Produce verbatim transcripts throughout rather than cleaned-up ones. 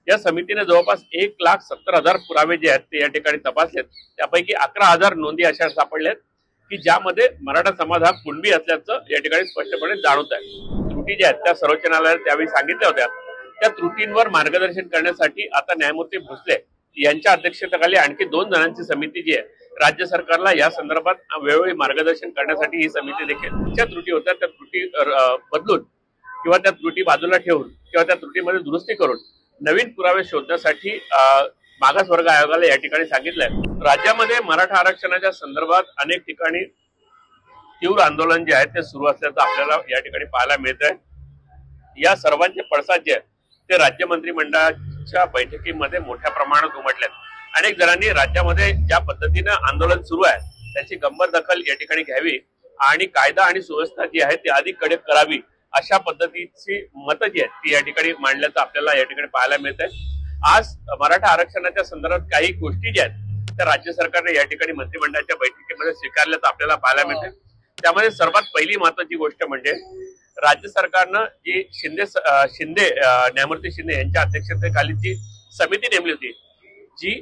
या समितीने जवळपास एक लाख सत्तर हजार पुरावे जे आहेत ते या ठिकाणी तपासलेत। त्यापैकी अकरा हजार नोंदी अशा सापडल्यात की ज्यामध्ये मराठा समाज हा कुणबी असल्याचं या ठिकाणी स्पष्टपणे जाणवत आहे। त्रुटी ज्या आहेत त्या सर्वोच्च न्यायालयाने त्यावेळी सांगितल्या होत्या। त्या त्रुटींवर मार्गदर्शन करण्यासाठी आता न्यायमूर्ती भोसले यांच्या अध्यक्षतेखाली आणखी दोन जणांची समिती जी आहे राज्य सरकारला या संदर्भात वेळोवेळी मार्गदर्शन करण्यासाठी ही समिती देखील ज्या त्रुटी होत्या त्या त्रुटी बदलून किंवा त्या त्रुटी बाजूला ठेवून किंवा त्या त्रुटीमध्ये दुरुस्ती करून नवीन पुरावे शोधण्यासाठी मागासवर्ग आयोगाला या ठिकाणी सांगितलंय। राज्यामध्ये मराठा आरक्षणाच्या संदर्भात अनेक ठिकाणी तीव्र आंदोलन जे आहे ते सुरू असल्याचं आपल्याला या ठिकाणी पाहायला मिळत आहे। या सर्वांचे पडसाद जे आहे ते राज्य मंत्रिमंडळाच्या बैठकीमध्ये मोठ्या प्रमाणात उमटलेत। अनेक जणांनी राज्यामध्ये ज्या पद्धतीनं आंदोलन सुरू आहे त्याची गंभीर दखल या ठिकाणी घ्यावी आणि कायदा आणि सुव्यवस्था जी आहे ती अधिक कडक करावी अशा पद्धतीची मतं जी आहेत ती या ठिकाणी मांडल्याचं आपल्याला या ठिकाणी पाहायला मिळत आहे। आज मराठा आरक्षणाच्या संदर्भात काही गोष्टी ज्या आहेत त्या राज्य सरकारने या ठिकाणी मंत्रिमंडळाच्या बैठकीमध्ये स्वीकारल्याचं आपल्याला पाहायला मिळते। त्यामध्ये सर्वात पहिली महत्वाची गोष्ट म्हणजे राज्य सरकारनं जी शिंदे शिंदे न्यायमूर्ती शिंदे यांच्या अध्यक्षतेखाली जी समिती नेमली होती जी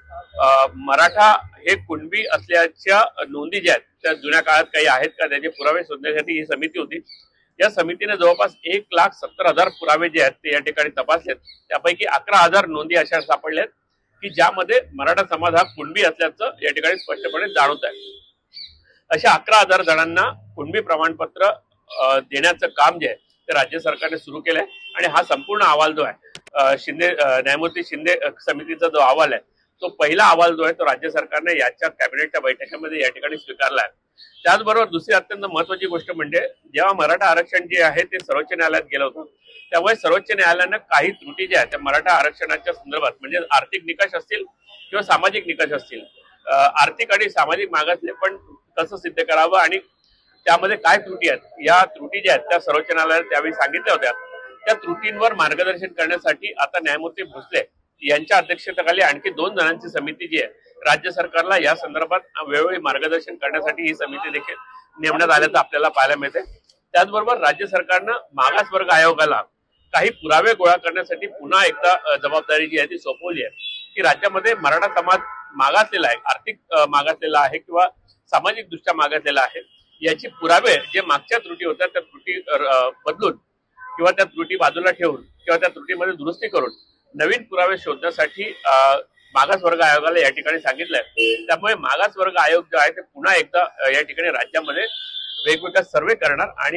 मराठा हे कुणबी असल्याच्या नोंदी ज्या आहेत त्या जुन्या काळात काही आहेत का त्याचे पुरावे शोधण्यासाठी ही समिती होती। या समितीने जवळपास एक लाख सत्तर हजार पुरावे जे आहेत ते या ठिकाणी तपासलेत। त्यापैकी अकरा हजार नोंदी अशा सापडल्यात की ज्यामध्ये मराठा समाज हा कुणबी असल्याचं या ठिकाणी स्पष्टपणे जाणवत आहे। अशा अकरा हजार जणांना कुणबी प्रमाणपत्र देण्याचं काम जे आहे ते राज्य सरकारने सुरू केलंय आणि हा संपूर्ण अहवाल जो आहे शिंदे न्यायमूर्ती शिंदे समितीचा जो अहवाल आहे तो पहिला अहवाल जो आहे तो राज्य सरकारने याच्या कॅबिनेटच्या बैठकीमध्ये या ठिकाणी स्वीकारला आहे। त्याचबरोबर दुसरी अत्यंत महत्वाची गोष्ट म्हणजे जेव्हा मराठा आरक्षण जे आहे ते सर्वोच्च न्यायालयात गेलं होतं त्यामुळे सर्वोच्च न्यायालयानं काही त्रुटी ज्या आहेत त्या मराठा आरक्षणाच्या संदर्भात म्हणजे आर्थिक निकष असतील किंवा सामाजिक निकष असतील आर्थिक आणि सामाजिक मागासले पण कसं सिद्ध करावं आणि त्यामध्ये काय त्रुटी आहेत या त्रुटी ज्या आहेत त्या सर्वोच्च न्यायालयाने त्यावेळी सांगितल्या होत्या। त्या त्रुटींवर मार्गदर्शन करण्यासाठी आता न्यायमूर्ती भोसले यांच्या अध्यक्षतेखाली आणखी दोन जणांची समिती जी आहे राज्य सरकारला या संदर्भात वेळोवेळी मार्गदर्शन करण्यासाठी ही समिती देखील नेमण्यात आल्याचं आपल्याला पाहायला मिळते। त्याचबरोबर राज्य सरकारनं मागासवर्ग आयोगाला काही पुरावे गोळा करण्यासाठी पुन्हा एकदा जबाबदारी जी आहे ती सोपवली आहे की राज्यामध्ये मराठा समाज मागासलेला आहे, आर्थिक मागासलेला आहे किंवा सामाजिक दृष्ट्या मागासलेला आहे याची पुरावे जे मागच्या त्रुटी होत्या त्या त्रुटी बदलून किंवा त्या त्रुटी बाजूला ठेवून किंवा त्या त्रुटीमध्ये दुरुस्ती करून नवीन पुरावे शोधण्यासाठी मागासवर्ग आयोगाला या ठिकाणी सांगितलंय। त्यामुळे मागासवर्ग आयोग जो आहे ते पुन्हा एकदा या ठिकाणी राज्यामध्ये वेगवेगळ्या सर्वे करणार आणि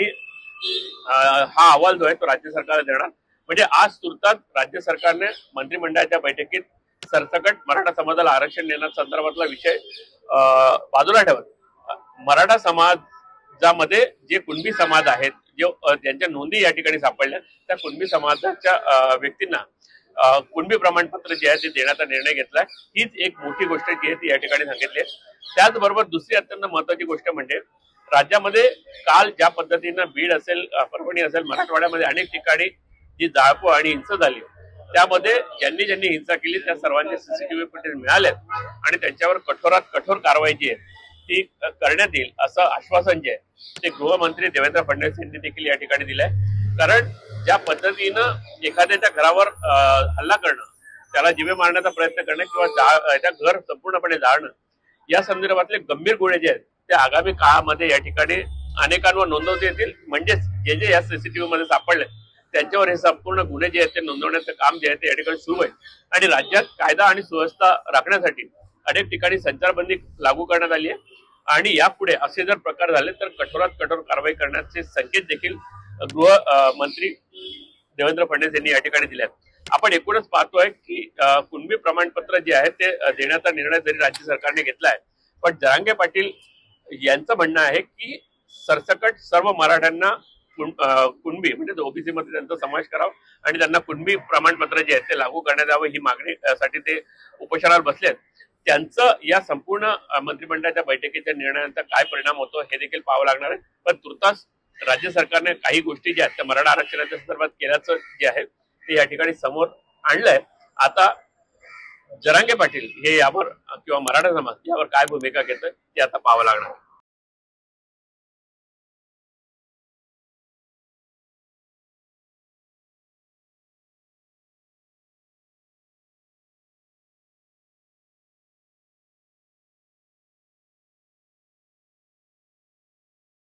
हा अहवाल जो आहे तो राज्य सरकारला देणार। म्हणजे आज तुर्तास राज्य सरकारने मंत्रिमंडळाच्या बैठकीत सरसकट मराठा समाजाला आरक्षण देण्यासंदर्भातला विषय बाजूला ठेवत मराठा समाजामध्ये जे कुणबी समाज आहेत जे ज्यांच्या नोंदी या ठिकाणी सापडल्या त्या कुणबी समाजाच्या व्यक्तींना कुणबी प्रमाणपत्र जे आहे ते देण्याचा निर्णय घेतलाय। हीच एक मोठी गोष्ट जी आहे ती या ठिकाणी सांगितली आहे। त्याचबरोबर दुसरी अत्यंत महत्वाची गोष्ट म्हणजे राज्यामध्ये काल ज्या पद्धतीनं बीड असेल परभणी असेल मराठवाड्यामध्ये अनेक ठिकाणी जी जाळपोळ आणि हिंसा झाली त्यामध्ये ज्यांनी ज्यांनी हिंसा केली त्या सर्वांचे सीसीटीव्ही फुटेज मिळालेत आणि त्यांच्यावर कठोरात कठोर कारवाई जी आहे ती करण्यात येईल असं आश्वासन जे आहे ते गृहमंत्री देवेंद्र फडणवीस यांनी देखील या ठिकाणी दिलंय। कारण ज्या पद्धतीनं एखाद्याच्या घरावर हल्ला करणं त्याला जिवे मारण्याचा प्रयत्न करणं किंवा त्या घर संपूर्णपणे जाळणं या संदर्भातले गंभीर गुन्हे जे आहेत ते आगामी काळामध्ये या ठिकाणी अनेकांवर नोंदवता येतील। म्हणजेच जे जे या सीसीटीव्ही मध्ये सापडले त्यांच्यावर हे संपूर्ण गुन्हे जे आहेत ते नोंदवण्याचं काम जे आहे ते या ठिकाणी सुरू आहे आणि राज्यात कायदा आणि सुव्यवस्था राखण्यासाठी अनेक ठिकाणी संचारबंदी लागू करण्यात आली आहे आणि यापुढे असे जर प्रकार झाले तर कठोरात कठोर कारवाई करण्याचे संकेत देखील गृहमंत्री देवेंद्र फडणवीस यांनी या ठिकाणी दिले आहेत। आपण एकूणच पाहतोय की कुणबी प्रमाणपत्र जे आहे ते देण्याचा निर्णय जरी राज्य सरकारने घेतला आहे पण जरांगे पाटील यांचं म्हणणं आहे की सरसकट सर्व मराठ्यांना कुणबी म्हणजे ओबीसी मध्ये त्यांचा समावेश करावा आणि त्यांना कुणबी प्रमाणपत्र जे आहेत ते लागू करण्यात यावं ही मागणीसाठी ते उपोषणावर बसलेत। त्यांचं या संपूर्ण मंत्रिमंडळाच्या बैठकीच्या निर्णयाचा काय परिणाम होतो हे देखील पाहावं लागणार आहे। पण तुर्तास राज्य सरकारने काही गोष्टी ज्या आहेत त्या मराठा आरक्षणाच्या संदर्भात केल्याचं जे आहे ते या ठिकाणी समोर आणलंय। आता जरांगे पाटील हे यावर किंवा मराठा समाज यावर काय भूमिका घेतोय ते आता पाहावं लागणार।